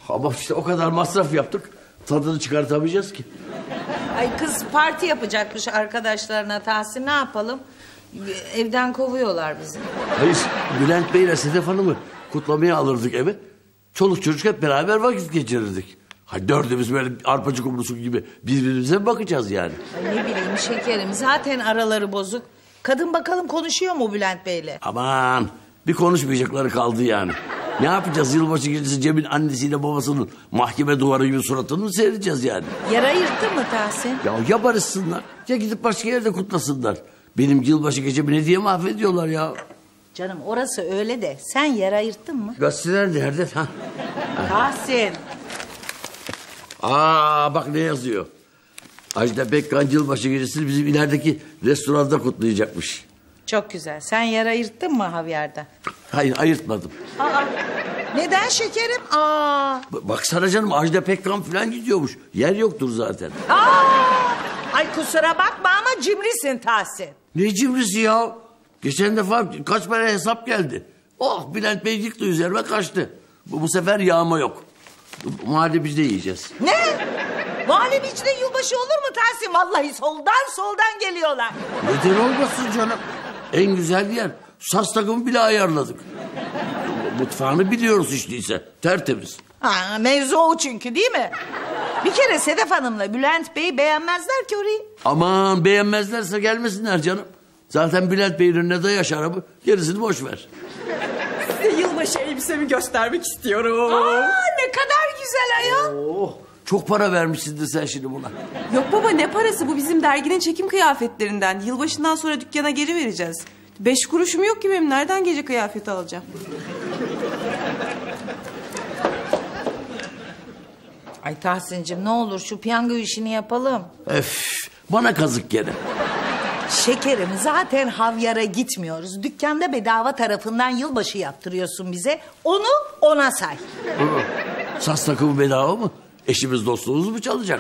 Ama işte o kadar masraf yaptık. Tadını çıkartamayacağız ki. Ay kız parti yapacakmış arkadaşlarına Tahsin, ne yapalım? Evden kovuyorlar bizi. Hayır, Bülent Bey'le Sedef Hanım'ı kutlamaya alırdık eve. Çoluk çocuk hep beraber vakit geçirirdik. Ha, dördümüz böyle arpacık kumrusu gibi birbirimize mi bakacağız yani? Ay ne bileyim şekerim, zaten araları bozuk. Kadın bakalım konuşuyor mu Bülent Bey'le? Aman, bir konuşmayacakları kaldı yani. Ne yapacağız, yılbaşı gecesi Cem'in annesiyle babasının mahkeme duvarı gibi suratını mı seyredeceğiz yani? Yara yırttın mı Tahsin? Ya barışsınlar, ya gidip başka yerde kutlasınlar. Benim yılbaşı gecemi ne diye mahvediyorlar ya? Canım orası öyle de sen yara yırttın mı? Gazeteler nerede? Ha. Tahsin. Bak ne yazıyor. Ajda Pekkan yılbaşı gecesini bizim ilerideki restoranda kutlayacakmış. Çok güzel. Sen yara yırttın mı havyarda? Hayır, ayırtmadım. Neden şekerim? Baksana canım, Ajda Pekkan falan gidiyormuş. Yer yoktur zaten. Ay kusura bakma ama cimrisin Tahsin. Ne cimrisi ya? Geçen defa kaç para hesap geldi. Oh, Bülent Bey yıktı üzerime, kaçtı. Bu sefer yağma yok. Muhallebicide yiyeceğiz. Ne? Muhallebicide yılbaşı olur mu Tahsin? Vallahi soldan geliyorlar. Neden olmasın canım? En güzel yer. Saz takımı bile ayarladık. Mutfağını biliyoruz hiç değilse. Tertemiz. Mevzu o çünkü, değil mi? Bir kere Sedef Hanım'la Bülent Bey beğenmezler ki orayı. Aman, beğenmezlerse gelmesinler canım. Zaten Bülent Bey'in önüne daya şarabı, gerisini boş ver. Size yılbaşı elbisemi göstermek istiyorum. Ne kadar güzel ayol. Oh, çok para vermişsindir sen şimdi buna. Yok baba, ne parası, bu bizim derginin çekim kıyafetlerinden. Yılbaşından sonra dükkana geri vereceğiz. 5 kuruşum yok ki benim, nereden gece kıyafeti alacağım? Ay Tahsin'cim ne olur şu piyango işini yapalım. Bana kazık gene. Şekerim zaten havyara gitmiyoruz. Dükkanda bedava tarafından yılbaşı yaptırıyorsun bize. Onu ona say. Saz takımı bedava mı? Eşimiz dostluğumuz mu çalacak?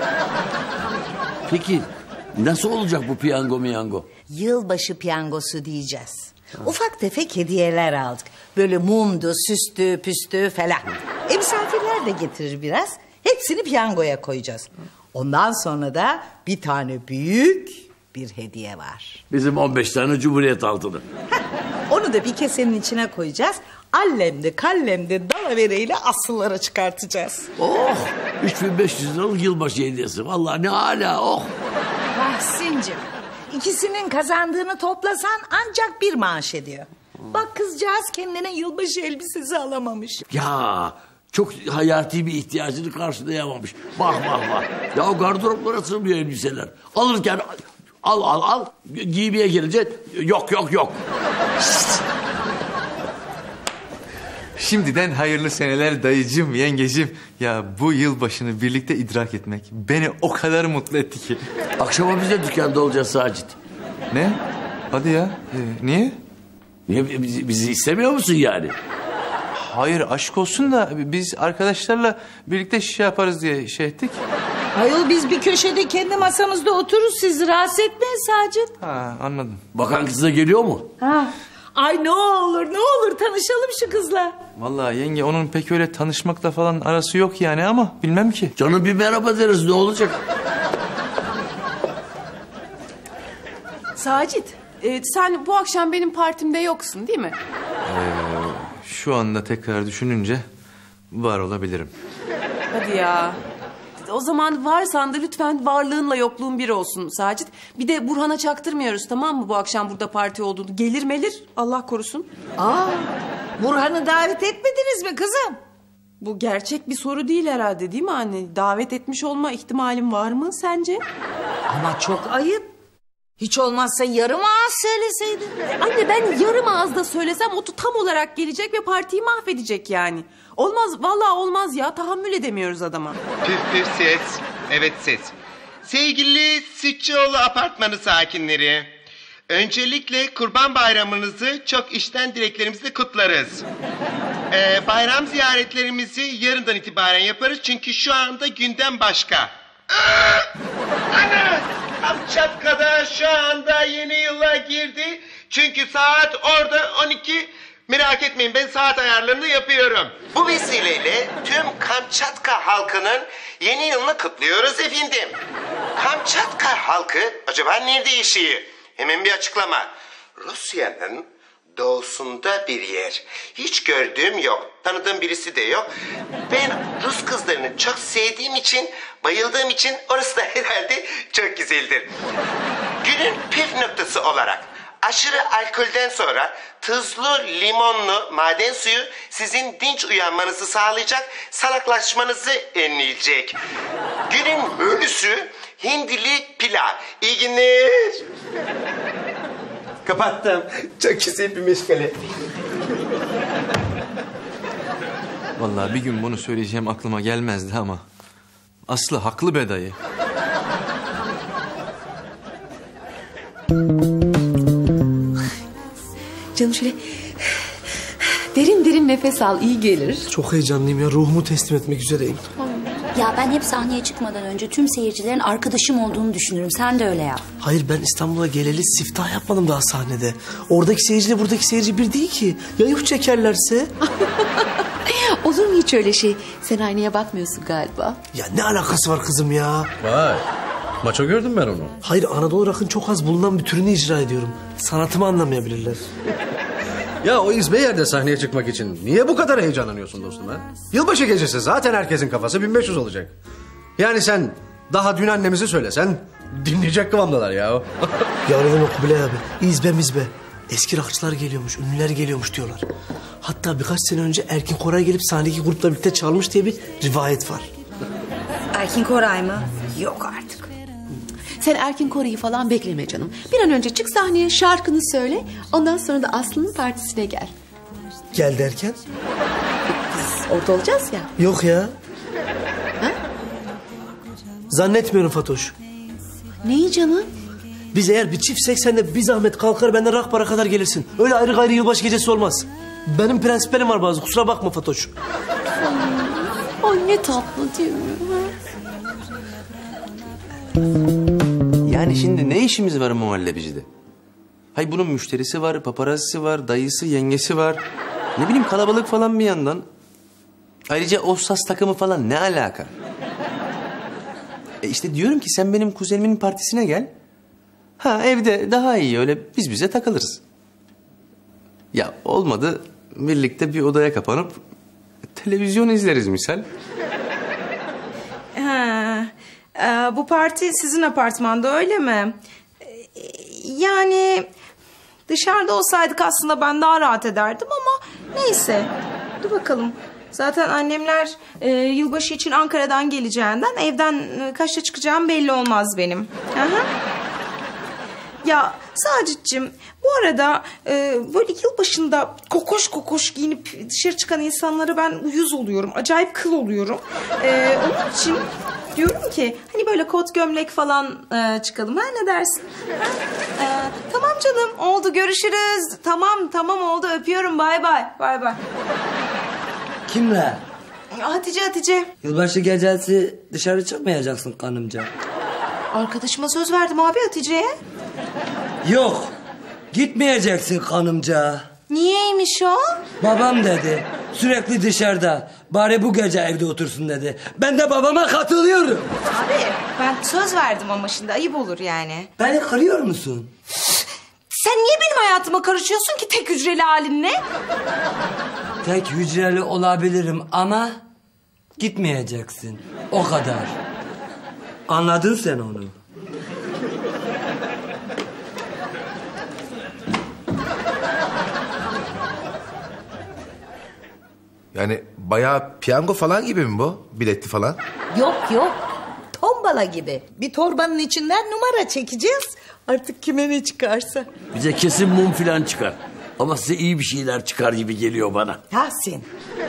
Peki nasıl olacak bu piyango miyango? Yılbaşı piyangosu diyeceğiz. Ufak tefek hediyeler aldık. Böyle mumdu, süstü, püstü falan. Misafirler de getirir biraz. Hepsini piyangoya koyacağız. Ondan sonra da bir tane büyük bir hediye var. Bizim 15 tane Cumhuriyet altını. Onu da bir kesenin içine koyacağız. Allemde kallemde dalavereyle asıllara çıkartacağız. Oh, 3500 liralık yılbaşı hediyesi. Vallahi ne hala, oh. Tahsin'cim, ikisinin kazandığını toplasan ancak bir maaş ediyor. Bak kızcağız kendine yılbaşı elbisesi alamamış. Ya çok hayati bir ihtiyacını karşılayamamış. Bak. Ya o gardıroplara sığmıyor elbiseler. Alırken al. Giymeye gelince yok. Şimdiden hayırlı seneler dayıcım, yengecim. Ya bu yılbaşını birlikte idrak etmek beni o kadar mutlu etti ki. Akşama biz de dükkanda olacağız Sacit. Ne? Hadi ya. Niye? Niye, bizi istemiyor musun yani? Hayır, aşk olsun da biz arkadaşlarla birlikte şişe yaparız diye şey ettik. Ayol biz bir köşede kendi masamızda otururuz, sizi rahatsız etmeyin Sacit. Anladım. Bakan kız da geliyor mu? Ay ne olur tanışalım şu kızla. Vallahi yenge, onun pek öyle tanışmakla falan arası yok yani, ama bilmem ki. Canım bir merhaba deriz, ne olacak? Sacit, sen bu akşam benim partimde yoksun değil mi? Şu anda tekrar düşününce var olabilirim. Hadi ya. O zaman varsan da lütfen varlığınla yokluğun bir olsun Sacit. Bir de Burhan'a çaktırmıyoruz, tamam mı, bu akşam burada parti olduğunu. Gelir melir, Allah korusun. Burhan'ı davet etmediniz mi kızım? Bu gerçek bir soru değil herhalde, değil mi anne? Davet etmiş olma ihtimalim var mı sence? Ama çok ayıp. Hiç olmazsa yarım ağız söyleseydin. Anne, ben yarım ağızda söylesem o tam olarak gelecek ve partiyi mahvedecek yani. Olmaz, vallahi olmaz ya, tahammül edemiyoruz adama. Püf ses, evet ses. Sevgili Sütçüoğlu apartmanı sakinleri, öncelikle Kurban Bayramınızı çok içten dileklerimizle kutlarız. Bayram ziyaretlerimizi yarından itibaren yaparız çünkü şu anda gündem başka. Ana! Kamçatka'da şu anda yeni yıla girdi. Çünkü saat orada 12. Merak etmeyin, ben saat ayarlarını yapıyorum. Bu vesileyle tüm Kamçatka halkının yeni yılını kutluyoruz efendim. Kamçatka halkı acaba nerede yaşıyor? Hemen bir açıklama. Rusya'nın doğusunda bir yer. Hiç gördüğüm yok. Tanıdığım birisi de yok. Ben Rus kızlarını çok sevdiğim için, bayıldığım için orası da herhalde çok güzeldir. Günün püf noktası olarak aşırı alkolden sonra tuzlu limonlu maden suyu sizin dinç uyanmanızı sağlayacak, salaklaşmanızı önleyecek. Günün menüsü hindili pilav. İyi günler. Kapattım. Çok güzel bir meşgale. Vallahi bir gün bunu söyleyeceğim aklıma gelmezdi ama Aslı haklı be dayı. Canım şöyle derin derin nefes al, iyi gelir. Çok heyecanlıyım ya. Ruhumu teslim etmek üzereyim. Ya ben hep sahneye çıkmadan önce tüm seyircilerin arkadaşım olduğunu düşünürüm. Sen de öyle yap. Hayır, ben İstanbul'a geleli siftah yapmadım daha sahnede. Oradaki seyirciyle buradaki seyirci bir değil ki. Ya yuh çekerlerse? Olur mu hiç öyle şey? Sen aynaya bakmıyorsun galiba. Ya ne alakası var kızım ya? Vay. Maça gördüm ben onu. Hayır, Anadolu rock'ın çok az bulunan bir türünü icra ediyorum. Sanatımı anlamayabilirler. Ya o İzbe yerde sahneye çıkmak için niye bu kadar heyecanlanıyorsun dostum ha? Yılbaşı gecesi zaten herkesin kafası 1500 olacak. Yani sen daha dün annemizi söylesen dinleyecek kıvamdalar ya. Ya ne demek Kubilay abi? İzbe mizbe. Eski rockçılar geliyormuş, ünlüler geliyormuş diyorlar. Hatta birkaç sene önce Erkin Koray gelip sahnedeki grupla birlikte çalmış diye bir rivayet var. Erkin Koray mı? Yok artık. Sen Erkin Koray'ı falan bekleme canım. Bir an önce çık sahneye, şarkını söyle. Ondan sonra da Aslı'nın partisine gel. Gel derken? Biz orada olacağız ya. Yok ya. Ha? Zannetmiyorum Fatoş. Neyi canım? Biz eğer bir çiftsek sen de bir zahmet kalkar benden rak para kadar gelirsin. Öyle ayrı gayrı yılbaşı gecesi olmaz. Benim prensiplerim var bazı, kusura bakma Fatoş. Ay ne tatlı değil mi? Yani şimdi ne işimiz var muhallebicide? Hay bunun müşterisi var, paparazzisi var, dayısı, yengesi var. Ne bileyim kalabalık falan bir yandan. Ayrıca o saz takımı falan ne alaka? İşte diyorum ki sen benim kuzenimin partisine gel. Ha evde daha iyi öyle biz bize takılırız. Ya olmadı birlikte bir odaya kapanıp televizyon izleriz misal. Bu parti sizin apartmanda öyle mi? Yani dışarıda olsaydık aslında ben daha rahat ederdim ama neyse. Dur bakalım. Zaten annemler yılbaşı için Ankara'dan geleceğinden evden kaçta çıkacağım belli olmaz benim. Aha. Ya Sacit'cim bu arada böyle yılbaşında kokoş kokoş giyinip dışarı çıkan insanlara ben uyuz oluyorum. Acayip kıl oluyorum. Onun için diyorum ki hani böyle kot gömlek falan çıkalım ha, ne dersin? Tamam canım, oldu, görüşürüz. Tamam oldu, öpüyorum, bay bay. Kimle? Hatice. Yılbaşı gecesi dışarı çıkmayacaksın kanımca. Arkadaşıma söz verdim abi, Hatice'ye. Yok. Gitmeyeceksin kanımca. Niyeymiş o? Babam dedi. Sürekli dışarıda. Bari bu gece evde otursun dedi. Ben de babama katılıyorum. Abi ben söz verdim ama şimdi ayıp olur yani. Beni kırıyor musun? Sen niye benim hayatıma karışıyorsun ki tek hücreli halinle? Tek hücreli olabilirim ama gitmeyeceksin. O kadar. Anladın sen onu. Yani bayağı piyango falan gibi mi bu? Biletli falan. Yok. Tombala gibi. Bir torbanın içinden numara çekeceğiz. Artık kime ne çıkarsa. Bize kesin mum falan çıkar. Ama size iyi bir şeyler çıkar gibi geliyor bana. Tahsin.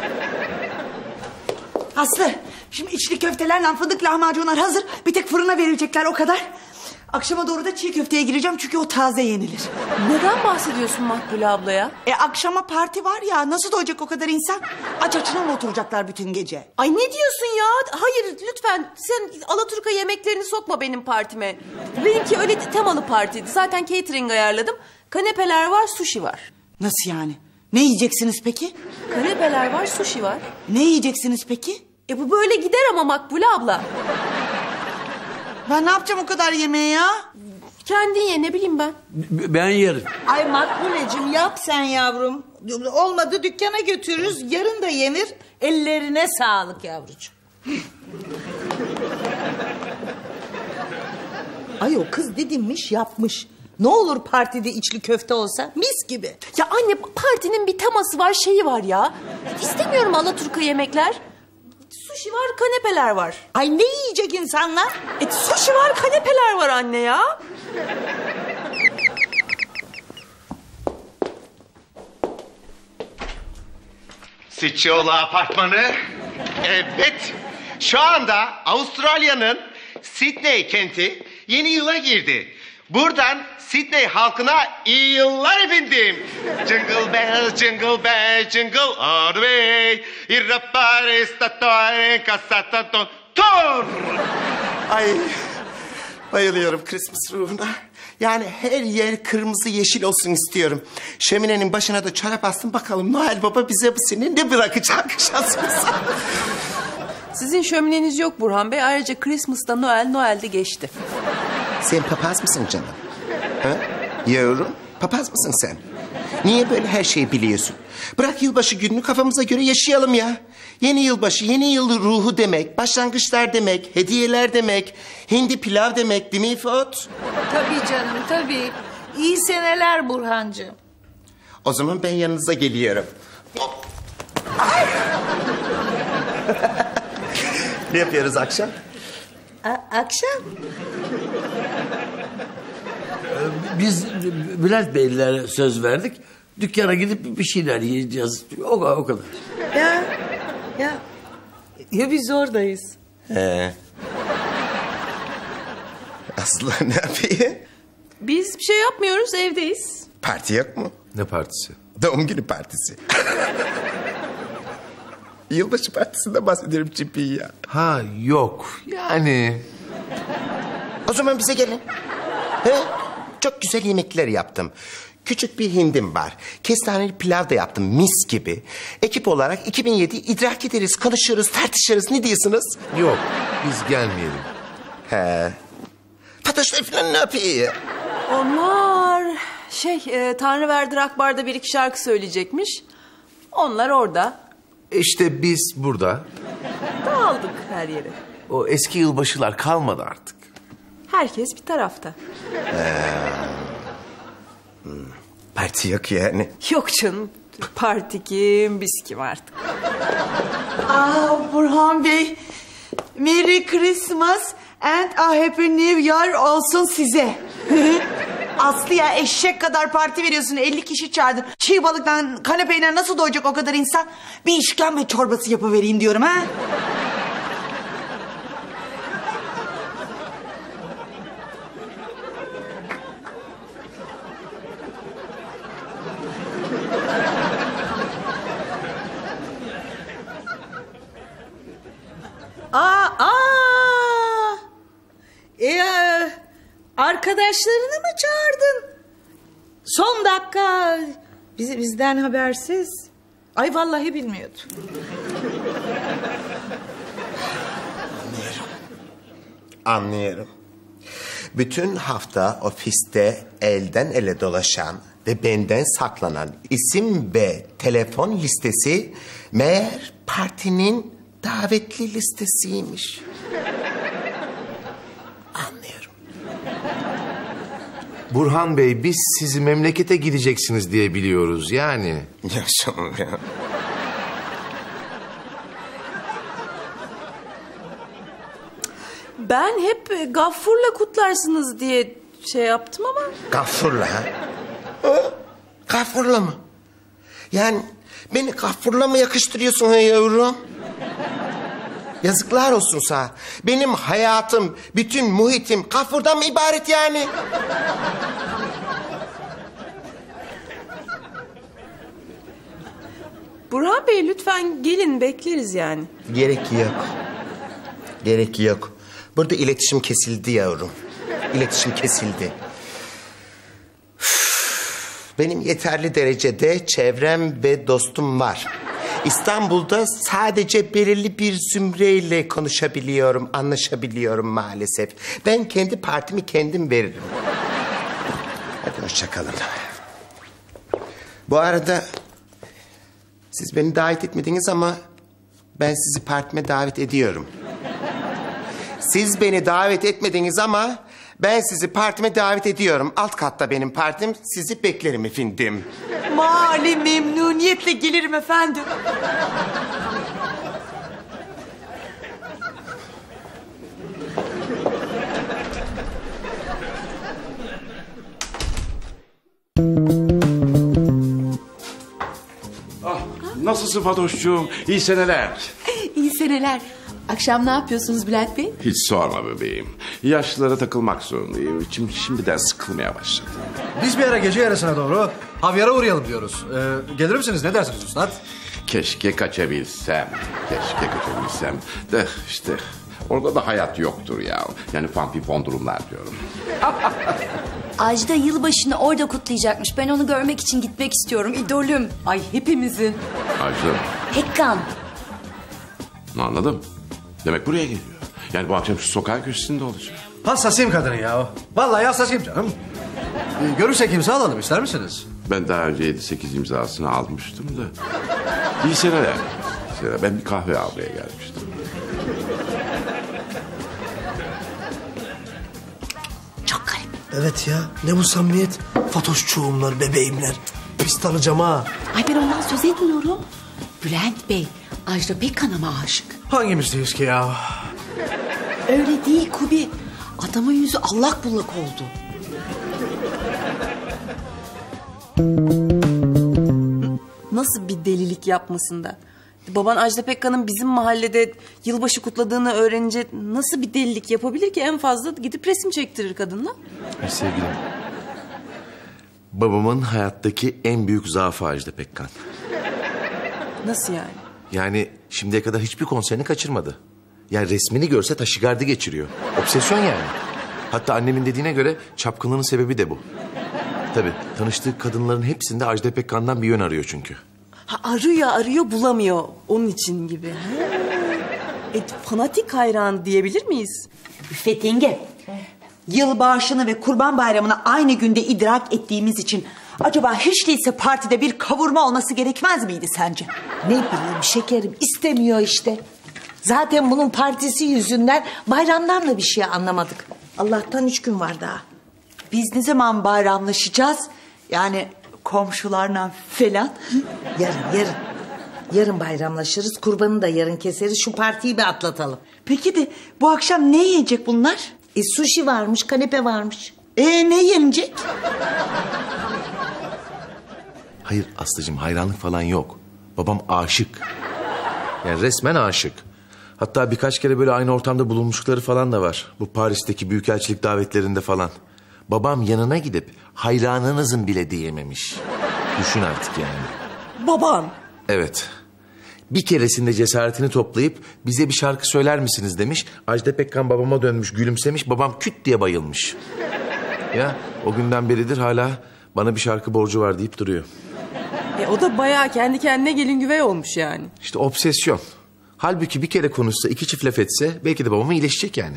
Aslı, şimdi içli köftelerle fındık lahmacunlar hazır. Bir tek fırına verilecekler, o kadar. Akşama doğru da çiğ köfteye gireceğim çünkü o taze yenilir. Neden bahsediyorsun Makbule ablaya? Akşama parti var ya, nasıl doyacak o kadar insan? Aç açına mı oturacaklar bütün gece? Ay ne diyorsun ya? Hayır lütfen sen Alaturka yemeklerini sokma benim partime. Benimki öyle temalı partiydi. Zaten catering ayarladım. Kanepeler var, sushi var. Nasıl yani? Ne yiyeceksiniz peki? Kanepeler var, sushi var. Ne yiyeceksiniz peki? Bu böyle gider ama Makbule abla. Ben ne yapacağım o kadar yemeği ya? Kendin ye, ne bileyim ben. Ben yerim. Ay Makbule'cim yap sen yavrum. Olmadı dükkana götürürüz. Yarın da yenir. Ellerine sağlık yavrucuğum. Ay o kız dedinmiş yapmış. Ne olur partide içli köfte olsa mis gibi. Ya anne, partinin bir teması var, şeyi var ya. İstemiyorum Alaturka yemekler. Sushi var, kanepeler var. Ay ne yiyecek insanlar? Sushi var, kanepeler var anne ya. Sütçüoğlu Apartmanı. Evet. Şu anda Avustralya'nın Sydney kenti yeni yıla girdi. Buradan Sydney halkına iyi yıllar efendim. Jingle bell, jingle bell, jingle all the way. Ay, bayılıyorum Christmas ruhuna. Yani her yer kırmızı yeşil olsun istiyorum. Şöminenin başına da çorap astım, bakalım Noel Baba bize bu sene ne bırakacak şansımız. Sizin şömineniz yok Burhan Bey. Ayrıca Christmas'ta Noel'de geçti. Sen papaz mısın canım? Ha? Yavrum, papaz mısın sen? Niye böyle her şeyi biliyorsun? Bırak yılbaşı gününü kafamıza göre yaşayalım ya. Yeni yılbaşı, yeni yıl ruhu demek, başlangıçlar demek, hediyeler demek, hindi pilav demek, değil mi İfot? Tabii canım tabii. İyi seneler Burhancığım. O zaman ben yanınıza geliyorum. Ne yapıyoruz akşam? Akşam? Biz Bülent Beylere söz verdik. Dükkana gidip bir şeyler yiyeceğiz. O kadar. Ya biz oradayız. Aslı ne yapıyor? Biz bir şey yapmıyoruz, evdeyiz. Parti yok mu? Ne partisi? Doğum günü partisi. Yılbaşı partisinden bahsediyorum Çipi ya. Ha yok yani. O zaman bize gelin. He? Çok güzel yemekler yaptım. Küçük bir hindim var. Kestaneli pilav da yaptım mis gibi. Ekip olarak 2007 idrak ederiz, konuşuruz, tartışırız. Ne diyorsunuz? Yok biz gelmeyelim. He. Fatoşlar falan ne yapıyor? Onlar Tanrıverdir Akbar'da bir iki şarkı söyleyecekmiş. Onlar orada. İşte biz burada. Dağıldık her yere. O eski yılbaşılar kalmadı artık. Herkes bir tarafta. Parti yok yani. Yok canım. Parti kim, biz kim artık. Burhan Bey. Merry Christmas and a Happy New Year olsun size. Aslı ya, eşek kadar parti veriyorsun, 50 kişi çağırdın. Çiğ balıktan, kanepeyle nasıl doyacak o kadar insan? Bir işkembe çorbası yapıvereyim diyorum ha. Arkadaşlarını mı çağırdın? Son dakika. Bizden habersiz. Ay vallahi bilmiyordum. Anlıyorum. Bütün hafta ofiste elden ele dolaşan ve benden saklanan isim ve telefon listesi meğer partinin davetli listesiymiş. Anlıyorum. Burhan Bey biz sizi memlekete gideceksiniz diye biliyoruz yani. Yaşam ya. Ben hep Gaffur'la kutlarsınız diye şey yaptım ama... Gaffur'la ha? Gaffur'la mı? Yani beni Gaffur'la mı yakıştırıyorsun ha yavrum? Yazıklar olsun sana. Benim hayatım, bütün muhitim Gaffur'dan mı ibaret yani? Burhan Bey lütfen gelin, bekleriz yani. Gerek yok. Gerek yok. Burada iletişim kesildi yavrum. İletişim kesildi. Benim yeterli derecede çevrem ve dostum var. İstanbul'da sadece belirli bir zümreyle konuşabiliyorum, anlaşabiliyorum maalesef. Ben kendi partimi kendim veririm. Hadi hoşça kalın. Bu arada siz beni davet etmediniz ama ben sizi partime davet ediyorum. Siz beni davet etmediniz ama ben sizi partime davet ediyorum. Alt katta benim partim. Sizi beklerim efendim. Mali memnuniyetle gelirim efendim. Nasılsın Fatoş'cuğum? İyi seneler. İyi seneler. Akşam ne yapıyorsunuz Bülent Bey? Hiç sorma bebeğim. Yaşlılara takılmak zorundayım. İçim şimdiden sıkılmaya başladı. Biz bir ara gece yarısına doğru havyara uğrayalım diyoruz. Gelir misiniz? Ne dersiniz Üstad? Keşke kaçabilsem. De işte orada da hayat yoktur ya. Yani fanfifon durumlar diyorum. Ajda yılbaşını orada kutlayacakmış. Ben onu görmek için gitmek istiyorum. İdolüm. Ay hepimizin. Ajda. Pekkan. Anladım. Demek buraya geliyor. Yani bu akşam şu sokağın köşesinde olacak. Hassasıyım kadını ya. Vallahi hassasıyım canım. Görürsek imza alalım, ister misiniz? Ben daha önce 7-8 imzasını almıştım da. İyi seneler. Ben bir kahve almaya gelmiştim. Çok garip. Evet ya, ne bu samimiyet? Fatoşçuğumlar, bebeğimler. Pis tanıyacağım ha. Ay ben ondan söz etmiyorum. Bülent Bey, Ajda Pekkan'a mı aşık? Hangimizdeyiz ki ya? Öyle değil Kubi. Adamın yüzü allak bullak oldu. Nasıl bir delilik yapmasında? Baban Ajda Pekkan'ın bizim mahallede yılbaşı kutladığını öğrenince nasıl bir delilik yapabilir ki? En fazla gidip resim çektirir kadınla. Sevgilim, babamın hayattaki en büyük zaafı Ajda Pekkan. Nasıl yani? Yani şimdiye kadar hiçbir konserini kaçırmadı. Yani resmini görse taşigardı geçiriyor. Obsesyon yani. Hatta annemin dediğine göre çapkınlığının sebebi de bu. Tabii tanıştığı kadınların hepsinde Ajda Pekkan'dan bir yön arıyor çünkü. Ha, arıyor bulamıyor. Onun için gibi. Fanatik hayran diyebilir miyiz? Üffet yenge, yılbaşını ve kurban bayramını aynı günde idrak ettiğimiz için acaba hiç değilse partide bir kavurma olması gerekmez miydi sence? Ne bileyim şekerim, istemiyor işte. Zaten bunun partisi yüzünden bayramdan da bir şey anlamadık. Allah'tan 3 gün var daha. Biz ne zaman bayramlaşacağız? Yani komşularla falan. Yarın. Yarın bayramlaşırız, kurbanı da yarın keseriz. Şu partiyi bir atlatalım. Peki de bu akşam ne yiyecek bunlar? Sushi varmış, kanepe varmış. Ne yenecek? Hayır Aslı'cığım, hayranlık falan yok. Babam aşık. Yani resmen aşık. Hatta birkaç kere böyle aynı ortamda bulunmuşlukları falan da var. Bu Paris'teki büyükelçilik davetlerinde falan. Babam yanına gidip hayranınızın bile diyememiş. Düşün artık yani. Baban. Evet. Bir keresinde cesaretini toplayıp bize bir şarkı söyler misiniz demiş. Ajda Pekkan babama dönmüş, gülümsemiş. Babam küt diye bayılmış. Ya o günden beridir hala bana bir şarkı borcu var deyip duruyor. O da bayağı kendi kendine gelin güvey olmuş yani. İşte obsesyon. Halbuki bir kere konuşsa, 2 çift laf etse belki de babama iyileşecek yani.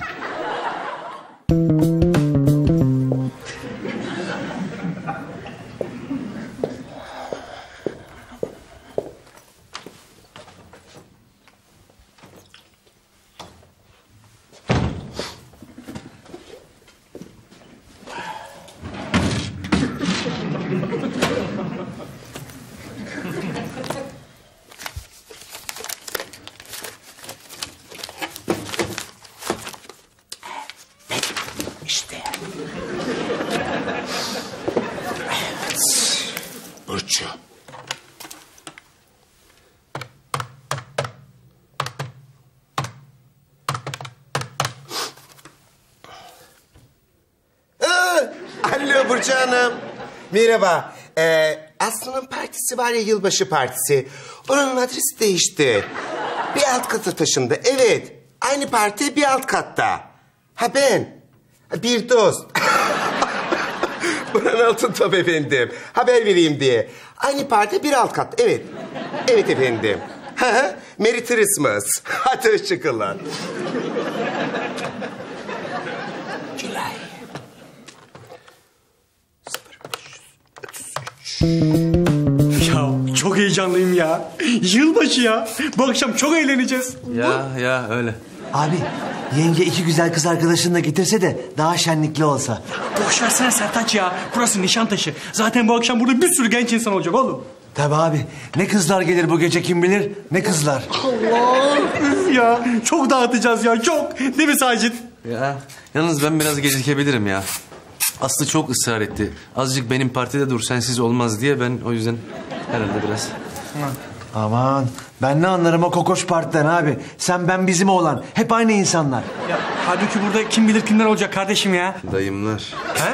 İşte. Evet. Burcu. Alo Burcu Hanım. Merhaba. Aslı'nın partisi var ya, yılbaşı partisi. Oranın adresi değişti. Bir alt kata taşındı. Evet. Aynı parti bir alt katta. Ha ben. Bir dost. Burhan Altıntop efendim. Haber vereyim diye. Aynı parti bir alt kat. Evet. Evet efendim. Merry Christmas. Hadi hoşçakalın. Ya çok heyecanlıyım ya. Yılbaşı ya. Bu akşam çok eğleneceğiz. Ya öyle. Abi yenge 2 güzel kız arkadaşını da getirse de daha şenlikli olsa. Boş versene Sertaç ya. Burası Nişantaşı. Zaten bu akşam burada bir sürü genç insan olacak oğlum. Tabii abi. Ne kızlar gelir bu gece kim bilir? Ne kızlar? Allah! Üf ya. Çok dağıtacağız ya. Çok. Değil mi Sacit? Ya yalnız ben biraz gecikebilirim ya. Aslı çok ısrar etti. Azıcık benim partide dur sensiz olmaz diye ben o yüzden herhalde biraz. Aman ben ne anlarım o kokoş partiden abi. Sen ben bizim oğlan. Hep aynı insanlar. Ya halbuki burada kim bilir kimler olacak kardeşim ya. Dayımlar. He?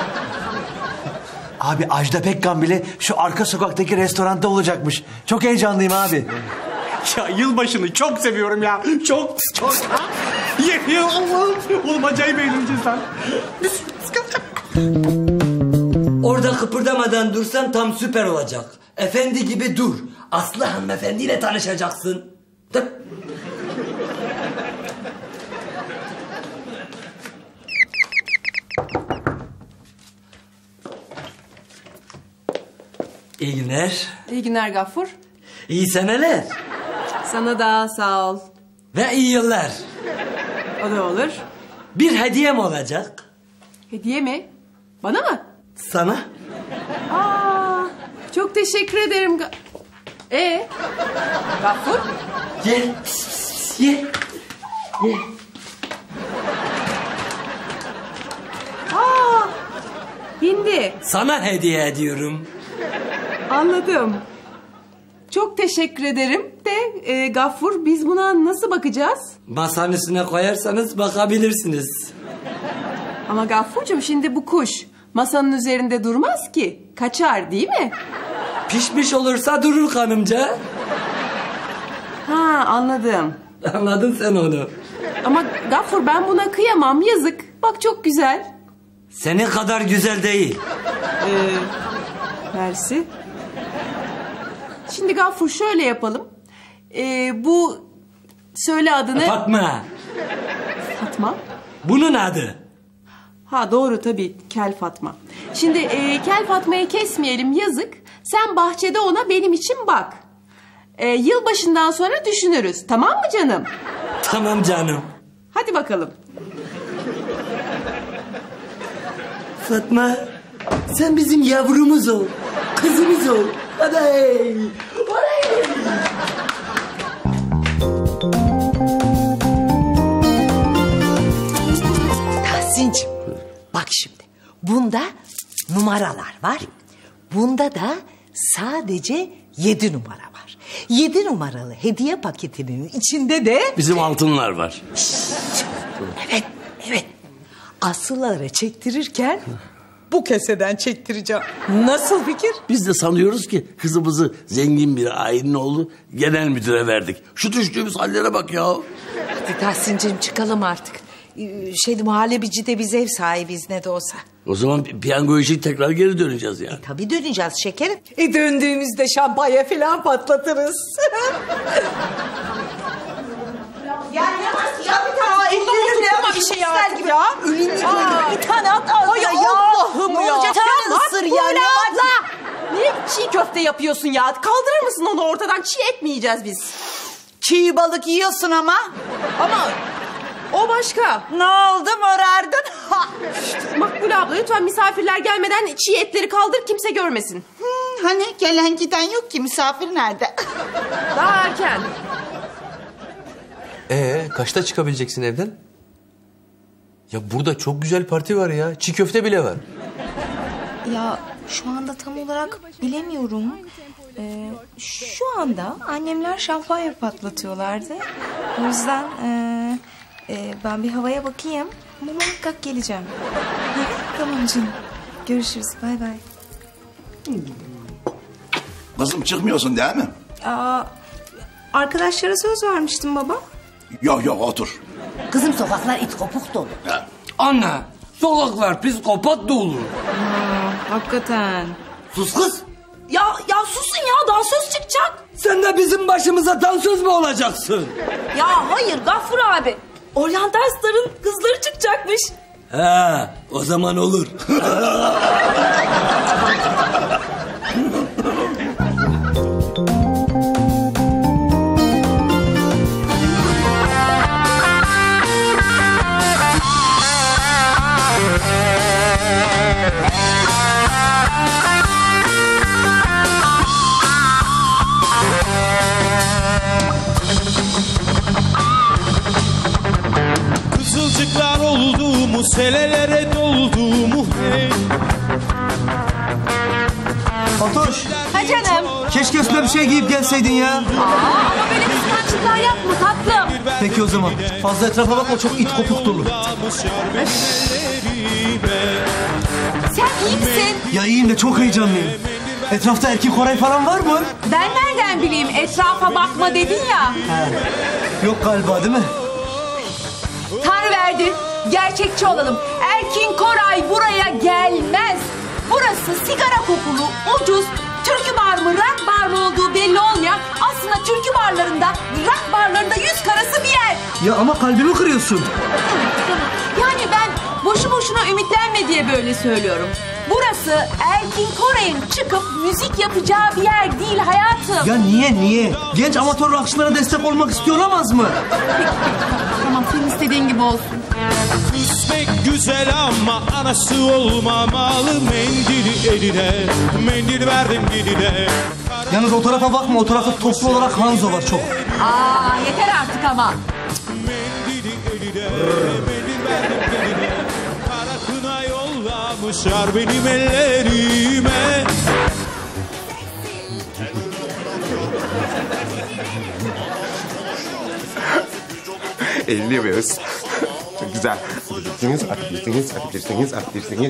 Abi Ajda Pekkan bile şu arka sokaktaki restoranda olacakmış. Çok heyecanlıyım abi. Ya yılbaşını çok seviyorum ya. Çok. Ya Allah'ım. Oğlum acayip eğleneceğiz lan. Orada kıpırdamadan dursan tam süper olacak. Efendi gibi dur. Aslı hanımefendiyle tanışacaksın. Dur. İyi günler. İyi günler Gaffur. İyi seneler. Sana da sağ ol. Ve iyi yıllar. O da olur. Bir hediyem olacak. Hediye mi? Bana mı? Sana. Aa, çok teşekkür ederim. Gaffur? Ye. Ye. Ye. Aa, hindi. Sana hediye ediyorum. Anladım. Çok teşekkür ederim de Gaffur biz buna nasıl bakacağız? Masanın üstüne koyarsanız bakabilirsiniz. Ama Gaffurcuğum şimdi bu kuş masanın üzerinde durmaz ki. Kaçar değil mi? Pişmiş olursa durur hanımca. Ha anladım. Anladın sen onu. Ama Gaffur ben buna kıyamam yazık. Bak çok güzel. Senin kadar güzel değil. Mersi. Şimdi Gaffur şöyle yapalım. Bu söyle adını. Fatma. Fatma? Bunun adı. Ha doğru tabii Kel Fatma. Şimdi Kel Fatma'yı kesmeyelim yazık. Sen bahçede ona benim için bak. Yılbaşından sonra düşünürüz. Tamam mı canım? Tamam canım. Hadi bakalım. Fatma sen bizim yavrumuz ol. Kızımız ol. Hadi. Hadi. Tahsin'cim bak şimdi. Bunda numaralar var. Bunda da sadece 7 numara var. 7 numaralı hediye paketinin içinde de... Bizim altınlar var. Evet, evet. Aslılara çektirirken bu keseden çektireceğim. Nasıl fikir? Biz de sanıyoruz ki kızımızı zengin bir ailenin oğlu genel müdüre verdik. Şu düştüğümüz hallere bak ya. Hadi Tahsin'cim çıkalım artık. Muhallebici de biz ev sahibiyiz ne de olsa. O zaman piyango için tekrar geri döneceğiz ya. Tabii döneceğiz şekerim. Döndüğümüzde şampanya falan patlatırız. Ya bir tane ellerimle ama bir şey artık gibi. Ya. Bir tane at ağzına ya. Allah'ım ya. Ne olacak sen ısır ya. Böyle abla. Niye çiğ köfte yapıyorsun ya? Kaldırır mısın onu ortadan? Çiğ et mi yiyeceğiz biz? Çiğ balık yiyorsun ama. Ama o başka. Ne oldu morardın? Makbule abla lütfen misafirler gelmeden çiğ etleri kaldır kimse görmesin. Hani gelen giden yok ki misafir nerede? Daha erken. Kaçta çıkabileceksin evden? Ya burada çok güzel parti var ya. Çiğ köfte bile var. Ya şu anda tam olarak bilemiyorum. Şu anda annemler şampanya patlatıyorlardı. O yüzden ben bir havaya bakayım. Ama muhakkak geleceğim. Tamam canım. Görüşürüz. Bay bay. Kızım çıkmıyorsun değil mi? Arkadaşlara söz vermiştim baba. Yok otur. Kızım sokaklar it kopuk dolu. Anne sokaklar psikopat dolu. Hakikaten. Sus kız. Ya susun ya, dansöz çıkacak. Sen de bizim başımıza dansöz mü olacaksın? Ya hayır Gaffur abi. Oryantal Star'ın kızları çıkacakmış. He, o zaman olur. Kızılcıklar olduğumu, selelere dolduğumu hey. Fatoş. Ha canım. Keşke üstüne bir şey giyip gelseydin ya. Ama böyle kıskançlıklar yapma tatlım. Peki o zaman. Fazla etrafa bakma, çok it kopuk dolu. Sen iyi misin? Ya iyiyim de çok heyecanlıyım. Etrafta erkek Koray falan var mı? Ben nereden bileyim, etrafa bakma dedin ya. Yok galiba değil mi? Tanrı verdi. Gerçekçi olalım. Erkin Koray buraya gelmez. Burası sigara kokulu, ucuz, türkü bar mı, rock bar mı olduğu belli olmayan, aslında türkü barlarında, rock barlarında yüz karası bir yer. Ya ama kalbimi kırıyorsun. Yani ben boşu boşuna ümitlenme diye böyle söylüyorum. Burası Erkin Koray'ın çıkıp müzik yapacağı bir yer değil hayatım. Ya niye? Genç amatör rockçılara destek olmak istiyor olamaz mı? Tamam, senin istediğin gibi olsun. Küsmek güzel ama anası olmamalı. Mendili eline, mendil verdim geline. Yalnız o tarafa bakma, o tarafta toplu olarak Hanzo var çok. Aa, yeter artık ama. Mendili eline, mendil verdim geline. Kara kına yollamışlar benim ellerime. Elliyoruz. Çok güzel. Atabilirsiniz.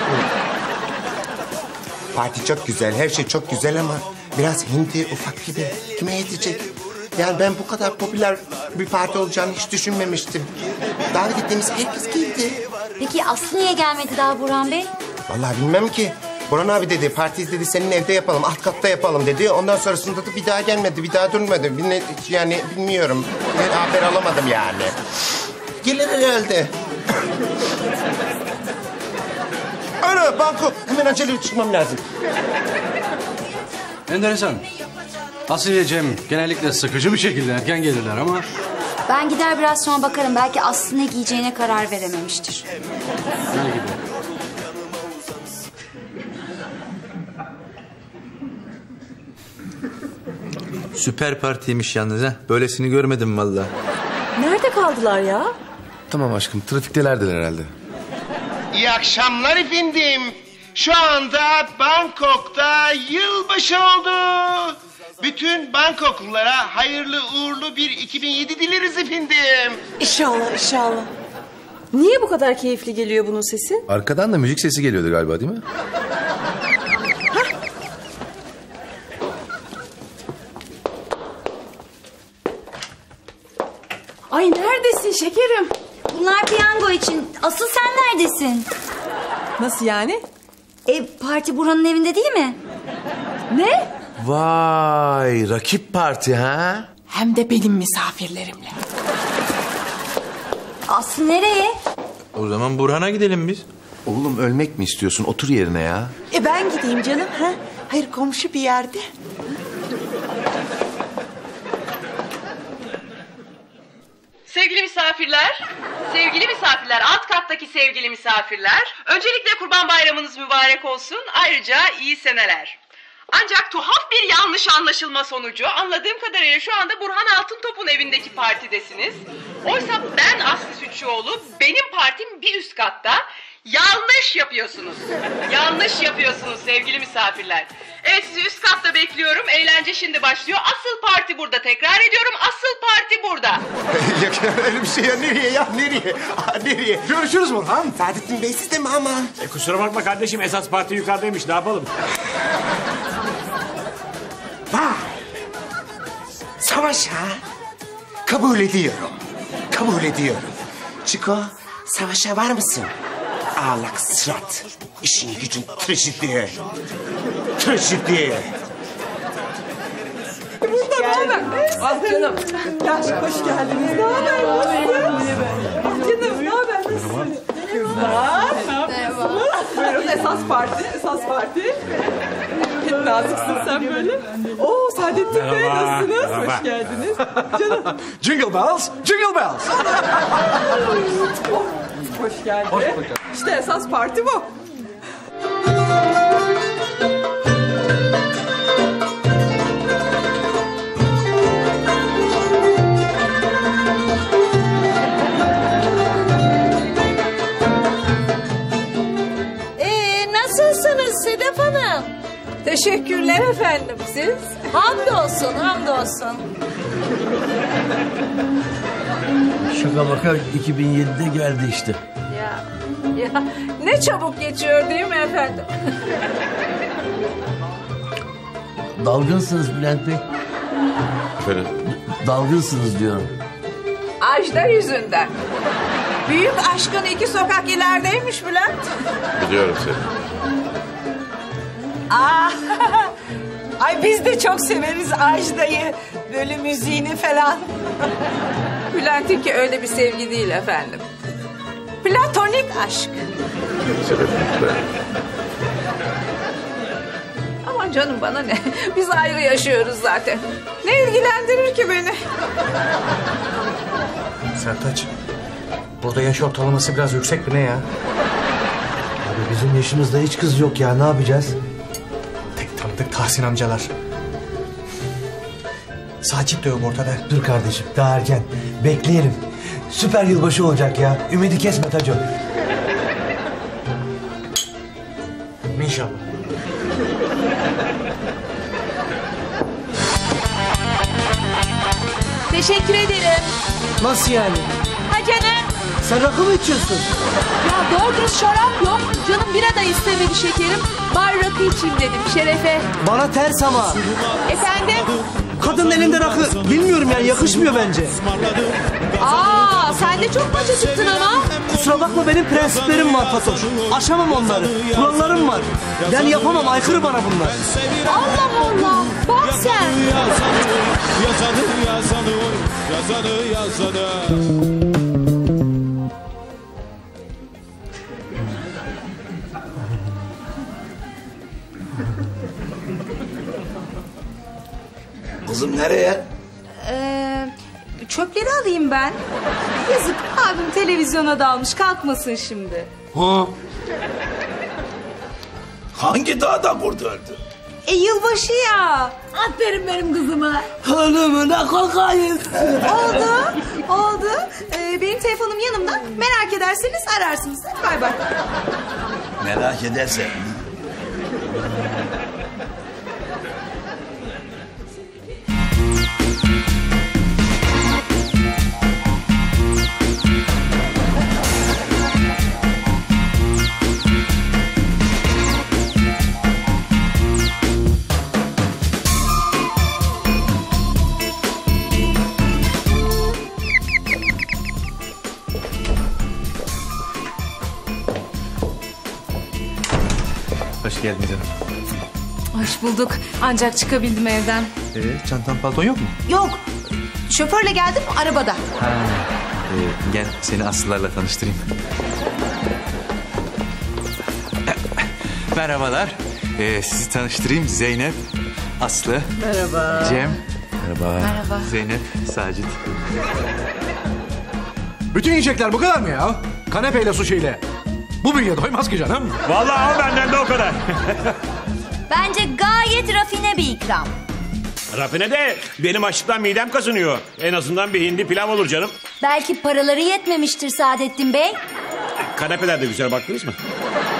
Parti çok güzel, her şey çok güzel ama biraz hindi ufak gibi. Kime yetecek? Yani ben bu kadar popüler bir parti olacağını hiç düşünmemiştim. Davet ettiğimiz herkes geldi. Peki Aslı niye gelmedi daha Burhan Bey? Vallahi bilmem ki. Burhan abi dedi, partiyi dedi senin evde yapalım, alt katta yapalım dedi. Ondan sonrasında da bir daha gelmedi, bir daha durmadı. Yani bilmiyorum, haber alamadım yani. Gelir herhalde. Ana banko, hemen acele çıkmam lazım. Enteresan. Asiye Cem genellikle sıkıcı bir şekilde erken gelirler ama... Ben gider biraz sonra bakarım. Belki Aslı ne giyeceğine karar verememiştir. Belki de. Süper partiymiş yalnız ha. Böylesini görmedim vallahi. Nerede kaldılar ya? Tamam aşkım, trafiktelerdiler herhalde. İyi akşamlar efendim. Şu anda Bangkok'ta yılbaşı oldu. Bütün Bangkoklulara hayırlı uğurlu bir 2007 dileriz efendim. İnşallah. Niye bu kadar keyifli geliyor bunun sesi? Arkadan da müzik sesi geliyordu galiba, değil mi? Ay neredesin şekerim? Bunlar piyango için. Asıl sen neredesin? Nasıl yani? Parti Burhan'ın evinde değil mi? Ne? Vay, rakip parti ha? Hem de benim misafirlerimle. Aslı nereye? O zaman Burhan'a gidelim biz. Oğlum ölmek mi istiyorsun? Otur yerine ya. Ben gideyim canım. Ha? Hayır, komşu bir yerde. Sevgili misafirler, alt kattaki sevgili misafirler. Öncelikle Kurban Bayramınız mübarek olsun. Ayrıca iyi seneler. Ancak tuhaf bir yanlış anlaşılma sonucu anladığım kadarıyla şu anda Burhan Altıntop'un evindeki partidesiniz. Oysa ben Aslı Sütçüoğlu, benim partim bir üst katta. Yanlış yapıyorsunuz sevgili misafirler. Evet, sizi üst katta bekliyorum. Eğlence şimdi başlıyor. Asıl parti burada. Tekrar ediyorum, asıl parti burada. Öyle bir şey ya, nereye? Nereye? Görüşürüz Burhan. Saadettin Bey siz de mi ama? Kusura bakma kardeşim, esas parti yukarıdaymış, ne yapalım? Vay! Savaş ha? Kabul ediyorum. Çiko, savaşa var mısın? ağlak sırat. İşin gücün trajedi. Trajedi. Ah canım. Hoş geldiniz. Ne haber? Ah canım, ne haber? Nasılsın? Kızlar. Merhaba. Buyurun, esas parti. Hep naziksin sen böyle. Oo, Saadettin Bey, nasılsınız? Hoş geldiniz. Canım. Jingle bells, jingle bells. Hoş geldin. İşte esas parti bu. Nasılsınız Sedef Hanım? Teşekkürler efendim, siz? Hamdolsun, hamdolsun. Şaka maka 2007'de geldi işte. Ya ne çabuk geçiyor değil mi efendim? Dalgınsınız Bülent Bey. Efendim? Dalgınsınız diyorum. Ajda yüzünden. Büyük aşkın 2 sokak ilerideymiş Bülent. Biliyorum seni. Ay biz de çok severiz Ajda'yı. Böyle müziğini falan. Bülent'inki öyle bir sevgi değil efendim. Platonik aşk. Aman canım, bana ne? Biz ayrı yaşıyoruz zaten. Ne ilgilendirir ki beni? Sertaç, burada yaş ortalaması biraz yüksek mi ne ya? Abi bizim yaşımızda hiç kız yok ya, ne yapacağız? Tek tanıdık Tahsin amcalar. Sacit de yok ortada. Dur kardeşim, daha erken. Bekleyelim. Süper yılbaşı olacak ya. Ümidi kesme Taco. İnşallah. Teşekkür ederim. Nasıl yani? Ha canım. Sen rakı mı içiyorsun? Ya doğru dürüst şarap yok. Canım bira da istemedi şekerim. Bar rakı içeyim dedim şerefe. Bana ters ama. Efendim? Kadının elinde rakı. Bilmiyorum yani, yakışmıyor bence. Sen de çok maça çıktın ama. Kusura bakma, benim prensiplerim var Fatoş. Aşamam onları. Kurallarım var. Yani yapamam, aykırı bana bunlar. Allah Allah. Bak sen. Yazanı. Kızım nereye? Çöpleri alayım ben. Yazık, abim televizyona dalmış, kalkmasın şimdi. Ha? Hangi dağda kurt öldü? Yılbaşı ya. Aferin benim kızıma. Ölümüne korkayız. Oldu. Benim telefonum yanımda. Merak ederseniz ararsınız. Bay bay. Merak edersen. Hoş geldin canım. Hoş bulduk. Ancak çıkabildim evden. Çantan palton yok mu? Yok. Şoförle geldim arabada. Gel seni Aslılarla tanıştırayım. Merhabalar. Sizi tanıştırayım. Zeynep, Aslı. Merhaba. Cem. Merhaba. Merhaba. Zeynep, Sacit. Bütün yiyecekler bu kadar mı ya? Kanepeyle suşiyle. Bu bünye doymaz ki canım. Vallahi al benden de o kadar. Bence gayet rafine bir ikram. Rafine de benim açlıktan midem kazınıyor. En azından bir hindi pilav olur canım. Belki paraları yetmemiştir Saadettin Bey. Kanepeler de güzel, baktınız mı?